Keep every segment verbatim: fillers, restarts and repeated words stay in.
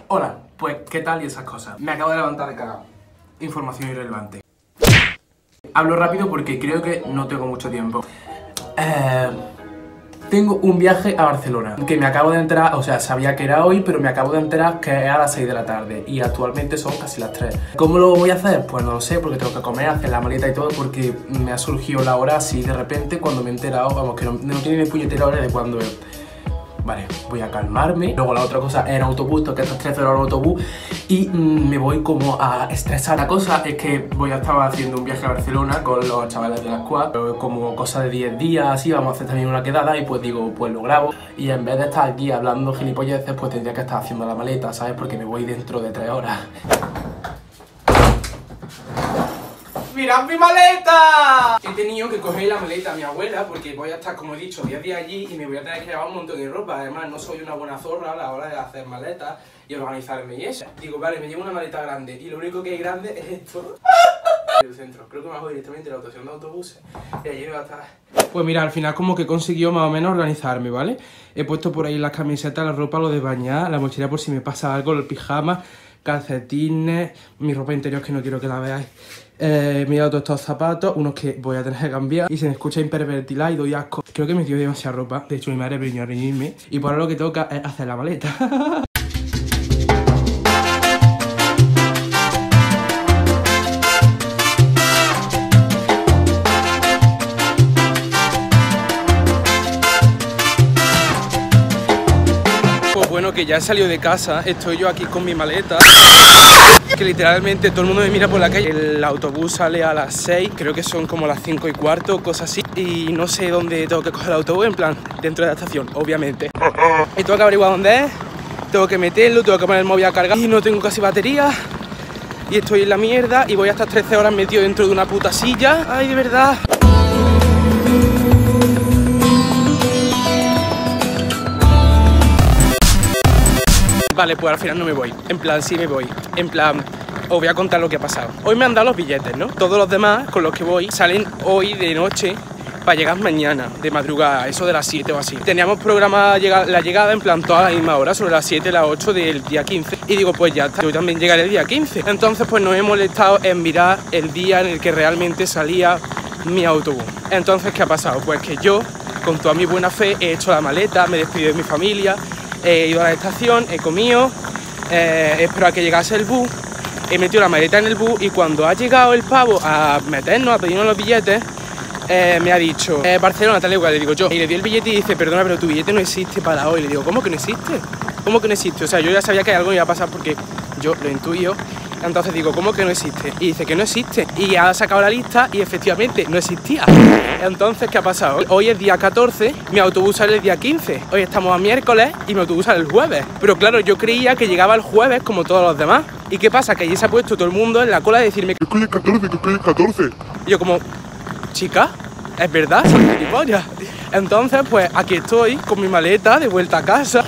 Hola, pues ¿qué tal y esas cosas? Me acabo de levantar de cagado. Información irrelevante. Hablo rápido porque creo que no tengo mucho tiempo. Eh... Tengo un viaje a Barcelona, que me acabo de enterar, o sea, sabía que era hoy, pero me acabo de enterar que es a las seis de la tarde y actualmente son casi las tres. ¿Cómo lo voy a hacer? Pues no lo sé, porque tengo que comer, hacer la maleta y todo, porque me ha surgido la hora así de repente cuando me he enterado, vamos, que no, no tiene ni puñetera hora de cuando es. Vale, voy a calmarme. Luego la otra cosa es en autobús, tengo que estar trece horas en autobús y mmm, me voy como a estresar. La cosa es que voy a estar haciendo un viaje a Barcelona con los chavales de la squad, como cosa de diez días, así, vamos a hacer también una quedada y pues digo, pues lo grabo. Y en vez de estar aquí hablando gilipolleces, pues tendría que estar haciendo la maleta, ¿sabes? Porque me voy dentro de tres horas. ¡Mirad mi maleta! He tenido que coger la maleta a mi abuela porque voy a estar, como he dicho, diez días allí y me voy a tener que llevar un montón de ropa. Además, no soy una buena zorra a la hora de hacer maletas y organizarme y eso. Digo, vale, me llevo una maleta grande y lo único que hay grande es esto. El centro. Creo que me hago directamente la estación de autobuses y allí va a estar. Pues mira, al final como que he conseguido más o menos organizarme, ¿vale? He puesto por ahí las camisetas, la ropa, lo de bañar, la mochila por si me pasa algo, el pijama, calcetines, mi ropa interior que no quiero que la veáis. Eh, me he dado todos estos zapatos, unos que voy a tener que cambiar y se me escucha impervertila y doy asco. Creo que me dio demasiada ropa, de hecho mi madre vino a reñirme y por ahora lo que toca es hacer la maleta. Pues bueno, que ya he salido de casa, estoy yo aquí con mi maleta. Que literalmente todo el mundo me mira por la calle. El autobús sale a las seis, creo que son como las cinco y cuarto, cosas así. Y no sé dónde tengo que coger el autobús, en plan, dentro de la estación, obviamente. Y tengo que averiguar dónde es, tengo que meterlo, tengo que poner el móvil a cargar. Y no tengo casi batería. Y estoy en la mierda y voy a estar trece horas metido dentro de una puta silla. Ay, de verdad. Vale, pues al final no me voy, en plan sí me voy, en plan os voy a contar lo que ha pasado. Hoy me han dado los billetes, ¿no? Todos los demás con los que voy salen hoy de noche para llegar mañana, de madrugada, eso de las siete o así. Teníamos programada la llegada en plan toda la misma hora, sobre las siete, las ocho del día quince. Y digo, pues ya está, yo también llegaré el día quince. Entonces pues nos he molestado en mirar el día en el que realmente salía mi autobús. Entonces, ¿qué ha pasado? Pues que yo, con toda mi buena fe, he hecho la maleta, me despido de mi familia. He ido a la estación, he comido, eh, he esperado a que llegase el bus, he metido la maleta en el bus y cuando ha llegado el pavo a meternos, a pedirnos los billetes, eh, me ha dicho, eh, Barcelona, tal y cual, le digo yo. Y le di el billete y dice, perdona, pero tu billete no existe para hoy. Le digo, ¿cómo que no existe? ¿Cómo que no existe? O sea, yo ya sabía que algo me iba a pasar porque yo lo intuyo. Entonces digo, ¿cómo que no existe? Y dice que no existe. Y ha sacado la lista y efectivamente no existía. Entonces, ¿qué ha pasado? Hoy es día catorce, mi autobús sale el día quince. Hoy estamos a miércoles y mi autobús sale el jueves. Pero claro, yo creía que llegaba el jueves como todos los demás. ¿Y qué pasa? Que allí se ha puesto todo el mundo en la cola de decirme que hoy es catorce, que hoy es catorce. Y yo como, chica, ¿es verdad? Soy gilipollas. Entonces, pues aquí estoy con mi maleta de vuelta a casa.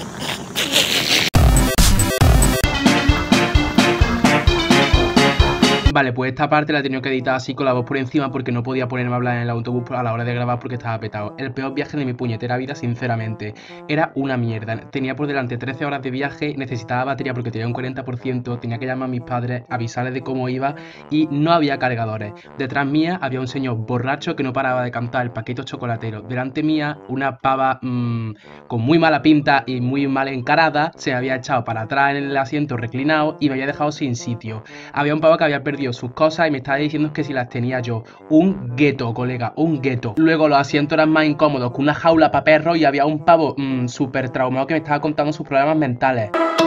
Vale, pues esta parte la he tenido que editar así con la voz por encima porque no podía ponerme a hablar en el autobús a la hora de grabar porque estaba petado. El peor viaje de mi puñetera vida, sinceramente. Era una mierda. Tenía por delante trece horas de viaje, necesitaba batería porque tenía un cuarenta por ciento, tenía que llamar a mis padres, avisarles de cómo iba y no había cargadores. Detrás mía había un señor borracho que no paraba de cantar el paquito chocolatero. Delante mía, una pava mmm, con muy mala pinta y muy mal encarada se había echado para atrás en el asiento reclinado y me había dejado sin sitio. Había un pavo que había perdido sus cosas y me estaba diciendo que si las tenía yo. Un gueto, colega, un gueto. Luego los asientos eran más incómodos que una jaula para perros y había un pavo mmm, súper traumado que me estaba contando sus problemas mentales.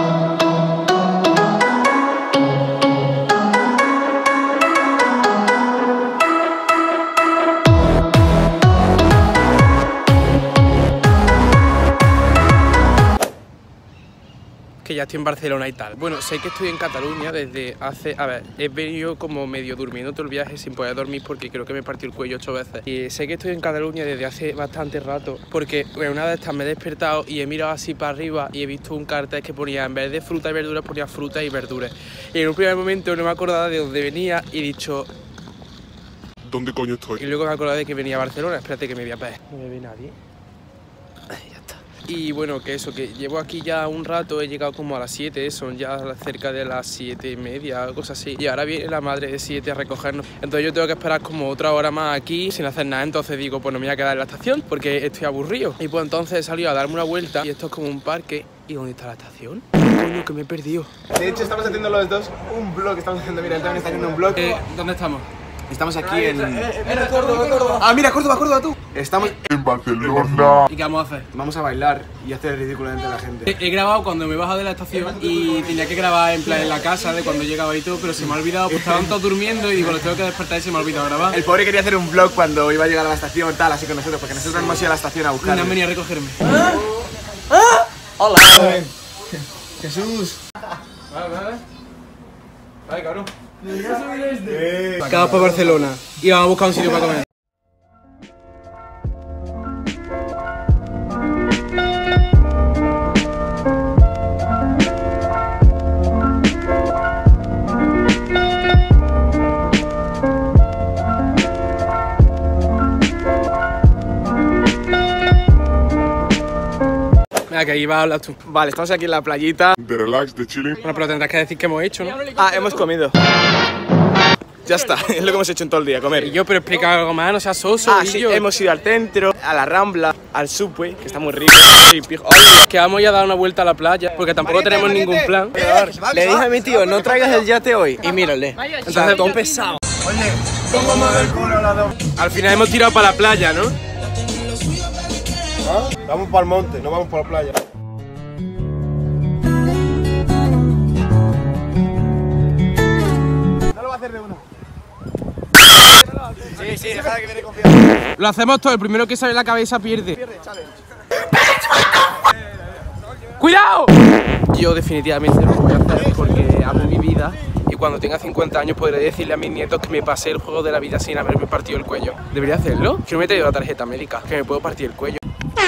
Que ya estoy en Barcelona y tal. Bueno, sé que estoy en Cataluña desde hace... A ver, he venido como medio durmiendo todo el viaje sin poder dormir porque creo que me partí el cuello ocho veces. Y sé que estoy en Cataluña desde hace bastante rato porque bueno, una de estas me he despertado y he mirado así para arriba y he visto un cartel que ponía, en vez de fruta y verduras, ponía fruta y verduras. Y en un primer momento no me acordaba de dónde venía y he dicho... ¿Dónde coño estoy? Y luego me acordaba de que venía a Barcelona. Espérate que me voy a ver. No me ve nadie. Ay, ya está. Y bueno, que eso, que llevo aquí ya un rato, he llegado como a las siete, son ya cerca de las siete y media, cosas así. Y ahora viene la madre de siete a recogernos. Entonces yo tengo que esperar como otra hora más aquí sin hacer nada. Entonces digo, pues no me voy a quedar en la estación porque estoy aburrido. Y pues entonces he salido a darme una vuelta y esto es como un parque. ¿Y dónde está la estación? Coño, que me he perdido. De hecho, estamos haciendo los dos un vlog. Estamos haciendo, mira, él también está haciendo un vlog. Eh, ¿Dónde estamos? Estamos aquí en... Mira, Córdoba, Córdoba. Ah, mira, Córdoba, Córdoba, tú. Estamos en Barcelona. ¿Y qué vamos a hacer? Vamos a bailar y hacer el ridículo delante de la gente. He, he grabado cuando me he bajado de la estación y tenía que grabar en plan en la casa de cuando llegaba y todo, pero se me ha olvidado, pues estaban todos durmiendo y digo, los tengo que despertar y se me ha olvidado grabar. El pobre quería hacer un vlog cuando iba a llegar a la estación, tal, así con nosotros, porque nosotros hemos ido a la estación a Y buscar. no han venido a recogerme. ¿Ah? ¿Ah? Hola. Jesús. Vale, vale. Vale, cabrón. Acabamos para Barcelona y vamos a buscar un sitio para comer. Venga, que ahí vas a hablar tú. Vale, estamos aquí en la playita. De relax, de chilling. Bueno, pero tendrás que decir qué hemos hecho, ¿no? Ah, hemos comido. Ya está, es lo que hemos hecho en todo el día, comer. Y yo, pero explica algo más, no seas soso. Ah, y sí, yo. hemos ido al centro, a la Rambla, al Subway, que está muy rico. Sí, pijo. Que vamos ya a dar una vuelta a la playa, porque tampoco tenemos ningún plan. Le dije a mi tío, no traigas el yate hoy. Y mírale. Entonces, todo pesado. Oye, ¿cómo mueve el culo la dos? al final hemos tirado para la playa, ¿no? ¿Ah? Vamos para el monte, no vamos para la playa. No lo va a hacer de uno. Sí, sí, deja que viene confianza. Lo hacemos todo, el primero que sale la cabeza pierde. Pierde, challenge. ¡Cuidado! Yo definitivamente lo voy a hacer porque amo mi vida y cuando tenga cincuenta años podré decirle a mis nietos que me pasé el juego de la vida sin haberme partido el cuello. ¿Debería hacerlo? Que no me he traído la tarjeta médica, que me puedo partir el cuello.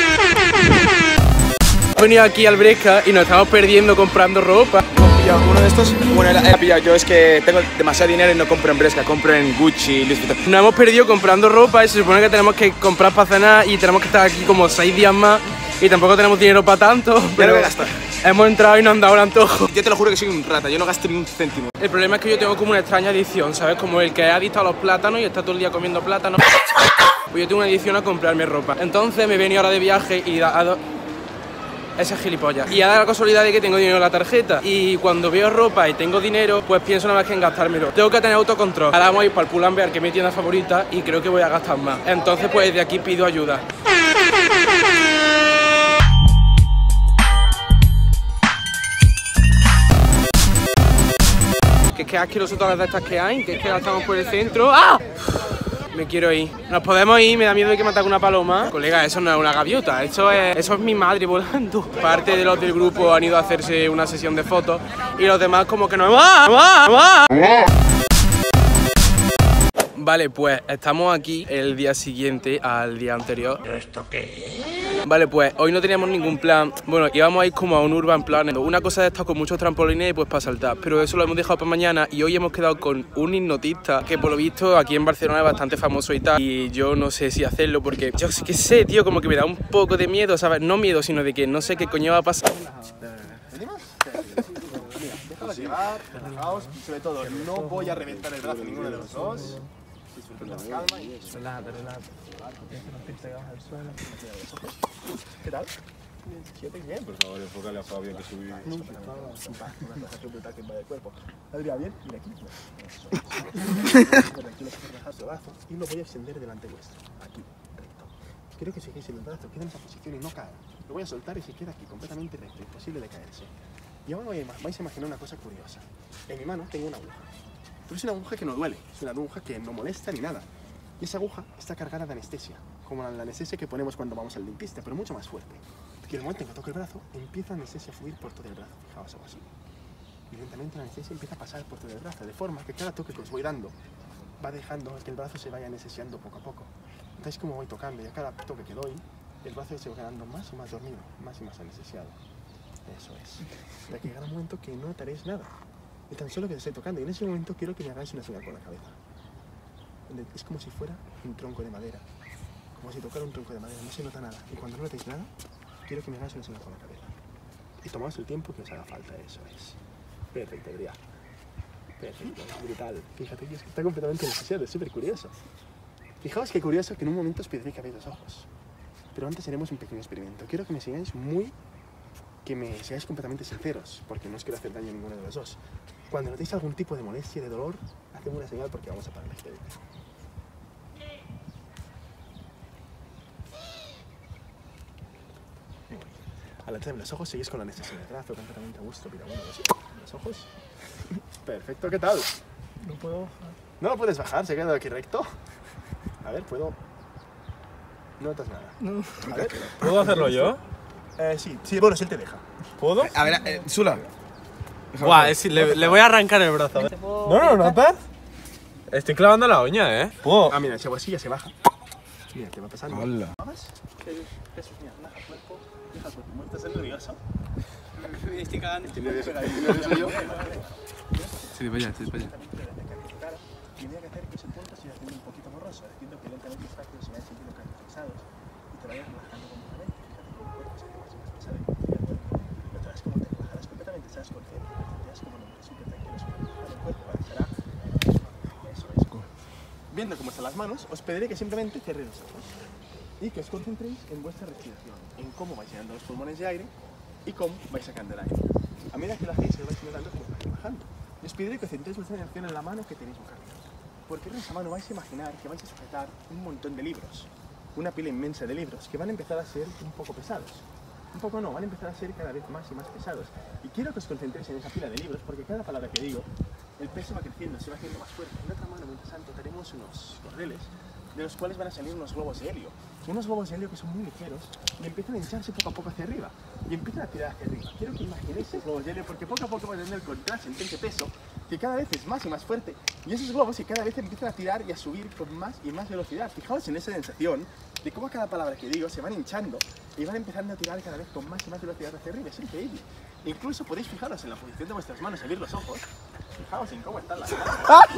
He venido aquí al Bresca y nos estamos perdiendo comprando ropa. Uno de estos, bueno, he pillado. Yo es que tengo demasiado dinero y no compro en Bresca, compro en Gucci, Louis Vuitton. Nos hemos perdido comprando ropa y se supone que tenemos que comprar para cenar y tenemos que estar aquí como seis días más y tampoco tenemos dinero para tanto, pero voy a gastar. hemos entrado y nos han dado el antojo. Yo te lo juro que soy un rata, yo no gasto ni un céntimo. El problema es que yo tengo como una extraña adicción, ¿sabes? Como el que es adicto a los plátanos y está todo el día comiendo plátanos. Pues yo tengo una adicción a comprarme ropa. Entonces me he venido ahora de viaje y a do... Esa es gilipollas. Y a dar la casualidad de que tengo dinero en la tarjeta. Y cuando veo ropa y tengo dinero, pues pienso nada más que en gastármelo. Tengo que tener autocontrol. Ahora vamos a ir para el Pull&Bear, que es mi tienda favorita, y creo que voy a gastar más. Entonces, pues de aquí pido ayuda. Que es que asqueroso todas las de estas que hay, que es que gastamos por el centro. ¡Ah! Me quiero ir. Nos podemos ir, me da miedo de que me ataque una paloma. Colega, eso no es una gaviota, eso es, eso es mi madre volando. Parte de los del grupo han ido a hacerse una sesión de fotos y los demás como que no. ¡Ah! ¡Ah! ¡Ah! Vale, pues estamos aquí el día siguiente al día anterior. ¿Esto qué es? Vale, pues hoy no teníamos ningún plan. Bueno, íbamos a ir como a un urban planning. Una cosa de estas con muchos trampolines y pues para saltar. Pero eso lo hemos dejado para mañana y hoy hemos quedado con un hipnotista que por lo visto aquí en Barcelona es bastante famoso y tal. Y yo no sé si hacerlo porque yo sí que sé, tío, como que me da un poco de miedo, ¿sabes? No miedo, sino de que no sé qué coño va a pasar. Déjalos llevar, relajaos y sobre todo no voy a reventar el brazo a ninguno de los dos. Disfruten la calma y eso. Relájate, relájate. ¿Qué tal? ¿Sientes bien? Por favor, enfócale a Fabián que subí. No, una relajación brutal que invade el cuerpo. Adrián, bien, mira aquí. Eso es. Tranquilo, relajar su brazo y lo voy a extender delante vuestro. Aquí, recto. Quiero que sigáis en el brazo, queda en esa posición y no cae. Lo voy a soltar y se queda aquí, completamente recto, imposible de caerse. Y ahora vais a imaginar una cosa curiosa. En mi mano tengo una aguja. Pero es una aguja que no duele, es una aguja que no molesta ni nada. Y esa aguja está cargada de anestesia, como la anestesia que ponemos cuando vamos al dentista, pero mucho más fuerte. Y en el momento en que toco el brazo, empieza la anestesia a fluir por todo el brazo. Fijaos algo así. Y lentamente la anestesia empieza a pasar por todo el brazo, de forma que cada toque que os voy dando va dejando que el brazo se vaya anestesiando poco a poco. Entonces, como voy tocando y a cada toque que doy, el brazo se va quedando más y más dormido, más y más anestesiado. Eso es. Hasta que llegará un momento que no notaréis nada. Y tan solo que te estoy tocando. Y en ese momento quiero que me hagáis una señal con la cabeza. Es como si fuera un tronco de madera. Como si tocara un tronco de madera. No se nota nada. Y cuando no notéis nada, quiero que me hagas una señal con la cabeza. Y tomaos el tiempo que os haga falta, eso es. Perfecto, Adrián. Perfecto, brutal. Fíjate que es que está completamente anestesiado, es súper curioso. Fijaos qué curioso que en un momento os pediré que abráis los ojos. Pero antes haremos un pequeño experimento. Quiero que me sigáis muy... que me seáis completamente sinceros, porque no os quiero hacer daño a ninguno de los dos. Cuando notéis algún tipo de molestia, de dolor, hacedme una señal porque vamos a parar la experiencia. Al lanzarme los ojos, seguís con la anestesia en el brazo, completamente a gusto. Mira, bueno, los ojos. Perfecto, ¿qué tal? No puedo bajar. No lo puedes bajar, se queda aquí recto. A ver, puedo... No notas nada. No. A ver. ¿Puedo hacerlo yo? Eh, sí, sí, bueno, si él te deja. ¿Puedo? A ver, eh, Sula. Buah, es, le, le voy a arrancar el brazo. No, no, ¿notas? Estoy clavando la uña, ¿eh? ¿Puedo? Ah, mira, si hago así ya se baja. Mira, te va pasando. Hola. ¿Vamos? Eso, mira, relaja el cuerpo, deja el cuerpo. ¿Estás nervioso? Estoy cagando. ¿Estoy nervioso? ¿Estoy nervioso yo? Sí, vaya, sí, vaya. Y voy a hacer que ese punto se vaya haciendo un poquito borroso, haciendo que lentamente los factores se vayan sintiendo canalizados y te vayas relajando completamente. Fíjate que el cuerpo se hace más y más pesado y no te das como te relajarás completamente, estás consciente, te das como súper tranquilo, súper relajado el cuerpo, estará. Eso es. Viendo cómo están las manos, os pediré que simplemente cerréis los ojos y que os concentréis en vuestra respiración, en cómo vais llenando los pulmones de aire y cómo vais sacando el aire. A medida que lo hacéis, os vais llenando como vais relajando. Y os pediré que centréis vuestra atención en la mano que tenéis boca arriba. Porque en esa mano vais a imaginar que vais a sujetar un montón de libros, una pila inmensa de libros que van a empezar a ser un poco pesados. Un poco no, van a empezar a ser cada vez más y más pesados. Y quiero que os concentréis en esa pila de libros porque cada palabra que digo, el peso va creciendo, se va haciendo más fuerte. En otra mano, mientras tanto, tenemos unos cordeles de los cuales van a salir unos globos de helio. Unos globos de helio que son muy ligeros y empiezan a hincharse poco a poco hacia arriba. Y empiezan a tirar hacia arriba. Quiero que imaginéis esos globos de helio porque poco a poco van a tener el contraste entre ese peso que cada vez es más y más fuerte. Y esos globos que cada vez empiezan a tirar y a subir con más y más velocidad. Fijaos en esa sensación de cómo cada palabra que digo se van hinchando y van empezando a tirar cada vez con más y más velocidad hacia arriba. Es increíble. Incluso podéis fijaros en la posición de vuestras manos, abrir los ojos. Fijaos en cómo están las manos.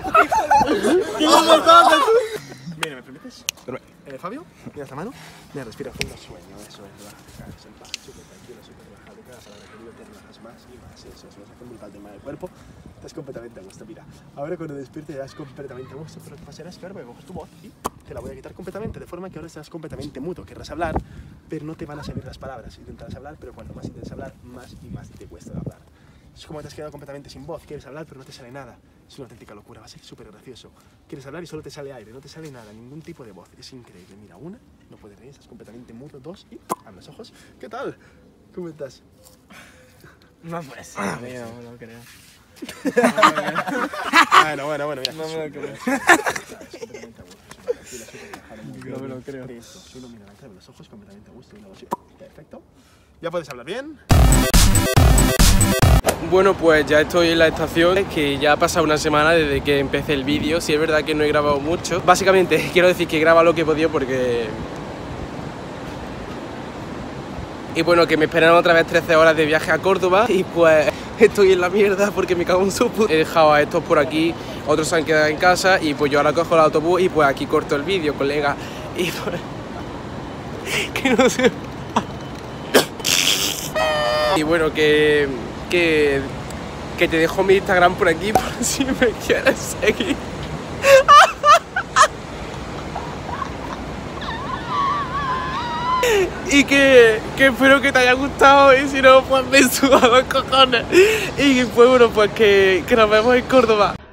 Mira, ¿me permites? Eh, Fabio, mira esta mano. Mira, respira fondo, sueño, eso es, relaja, eso es, baja, súper tranquilo, súper relajado. Cada palabra que digo te relajas más y más, eso es, una sensación brutal del mal del cuerpo. Estás completamente a gusto, mira. Ahora cuando despiertes ya estás completamente a gusto, pero lo que pasará es que ahora voy a coger tu voz y te la voy a quitar completamente, de forma que ahora estás completamente mudo. Querrás hablar, pero no te van a salir las palabras. Intentarás hablar, pero cuanto más intentas hablar, más y más te cuesta hablar. Es como te has quedado completamente sin voz, quieres hablar pero no te sale nada. Es una auténtica locura, va a ser súper gracioso. Quieres hablar y solo te sale aire, no te sale nada, ningún tipo de voz. Es increíble. Mira, una, no puedes reír, estás completamente mudo. Dos, y abre los ojos. ¿Qué tal? ¿Cómo estás? No puede ser, amigo, no lo creo. Bueno, bueno, bueno, mira. No me lo creo. No me lo creo. Solo mira, abre los ojos completamente a gusto. Y luego sí. Perfecto. ¿Ya puedes hablar bien? Bueno, pues ya estoy en la estación, que ya ha pasado una semana desde que empecé el vídeo. Sí, es verdad que no he grabado mucho. Básicamente quiero decir que he grabado lo que he podido porque... Y bueno, que me esperan otra vez trece horas de viaje a Córdoba. Y pues estoy en la mierda porque me cago en su puta. He dejado a estos por aquí, otros se han quedado en casa. Y pues yo ahora cojo el autobús y pues aquí corto el vídeo, colega. Y pues... que no sé... Y bueno, que... Que, que te dejo mi Instagram por aquí por si me quieres seguir. Y que, que espero que te haya gustado y si no, pues me suba los cojones. Y pues bueno, pues que, que nos vemos en Córdoba.